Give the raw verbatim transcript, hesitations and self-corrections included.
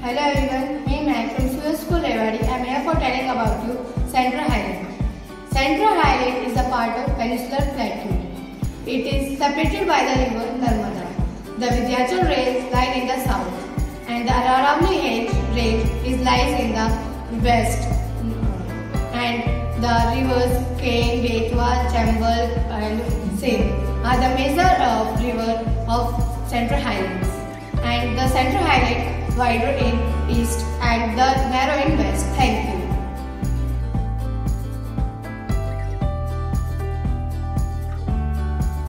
Hello everyone, me Mac from Suez School Rewari. I am here for telling about you Central Highland. Central Highland is a part of Peninsular Plateau. It is separated by the river Narmada. The Vindhyachal Range lies in the south and the Aravalli Range is lies in the west. And the rivers Ken, Betwa, Chambal and Sindh are the major uh, river of Central Highlands. And the Central Highland wider in east and the narrow in west. Thank you.